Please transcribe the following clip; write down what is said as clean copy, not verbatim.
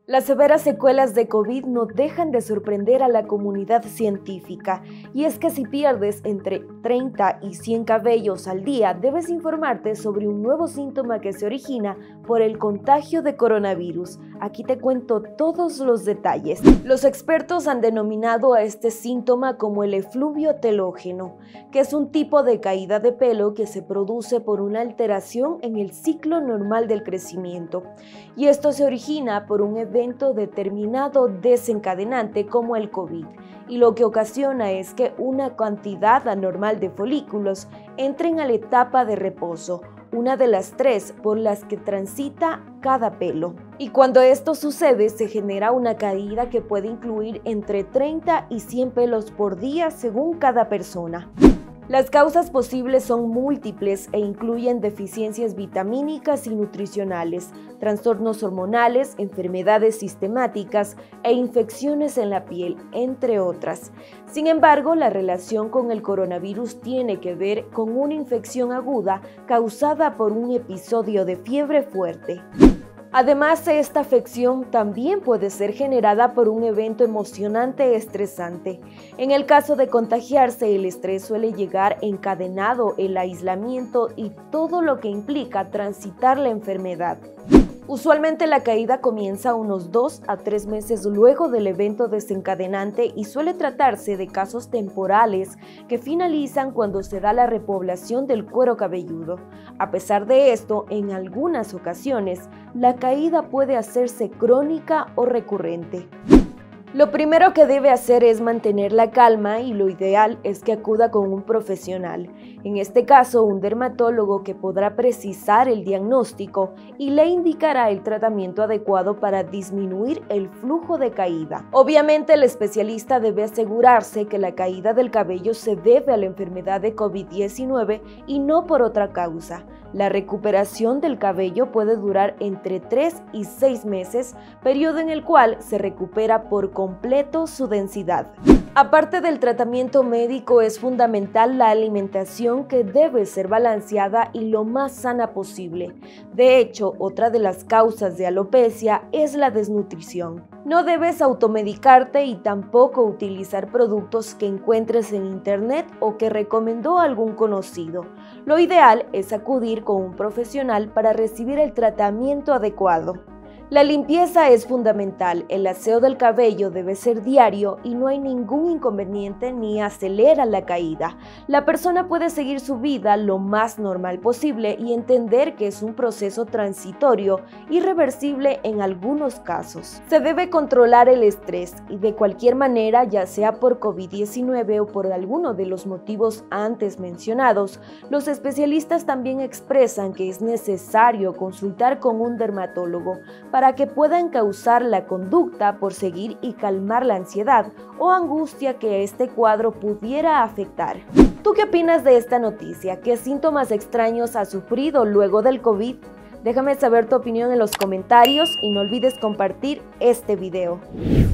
Las severas secuelas de COVID no dejan de sorprender a la comunidad científica, y es que si pierdes entre 30 y 100 cabellos al día, debes informarte sobre un nuevo síntoma que se origina por el contagio de coronavirus. Aquí te cuento todos los detalles. Los expertos han denominado a este síntoma como el efluvio telógeno, que es un tipo de caída de pelo que se produce por una alteración en el ciclo normal del crecimiento, y esto se origina por un evento determinado desencadenante como el COVID, y lo que ocasiona es que una cantidad anormal de folículos entren a la etapa de reposo, una de las tres por las que transita cada pelo. Y cuando esto sucede, se genera una caída que puede incluir entre 30 y 100 pelos por día según cada persona. Las causas posibles son múltiples e incluyen deficiencias vitamínicas y nutricionales, trastornos hormonales, enfermedades sistemáticas e infecciones en la piel, entre otras. Sin embargo, la relación con el coronavirus tiene que ver con una infección aguda causada por un episodio de fiebre fuerte. Además, esta afección también puede ser generada por un evento emocionante estresante. En el caso de contagiarse, el estrés suele llegar encadenado el aislamiento y todo lo que implica transitar la enfermedad. Usualmente la caída comienza unos 2 a 3 meses luego del evento desencadenante y suele tratarse de casos temporales que finalizan cuando se da la repoblación del cuero cabelludo. A pesar de esto, en algunas ocasiones, la caída puede hacerse crónica o recurrente. Lo primero que debe hacer es mantener la calma, y lo ideal es que acuda con un profesional, en este caso un dermatólogo, que podrá precisar el diagnóstico y le indicará el tratamiento adecuado para disminuir el flujo de caída. Obviamente, el especialista debe asegurarse que la caída del cabello se debe a la enfermedad de COVID-19 y no por otra causa. La recuperación del cabello puede durar entre 3 y 6 meses, periodo en el cual se recupera por completo su densidad. Aparte del tratamiento médico, es fundamental la alimentación, que debe ser balanceada y lo más sana posible. De hecho, otra de las causas de alopecia es la desnutrición. No debes automedicarte y tampoco utilizar productos que encuentres en internet o que recomendó algún conocido. Lo ideal es acudir con un profesional para recibir el tratamiento adecuado. La limpieza es fundamental, el aseo del cabello debe ser diario y no hay ningún inconveniente ni acelera la caída. La persona puede seguir su vida lo más normal posible y entender que es un proceso transitorio y reversible en algunos casos. Se debe controlar el estrés y de cualquier manera, ya sea por COVID-19 o por alguno de los motivos antes mencionados, los especialistas también expresan que es necesario consultar con un dermatólogo para que puedan causar la conducta por seguir y calmar la ansiedad o angustia que este cuadro pudiera afectar. ¿Tú qué opinas de esta noticia? ¿Qué síntomas extraños has sufrido luego del COVID? Déjame saber tu opinión en los comentarios y no olvides compartir este video.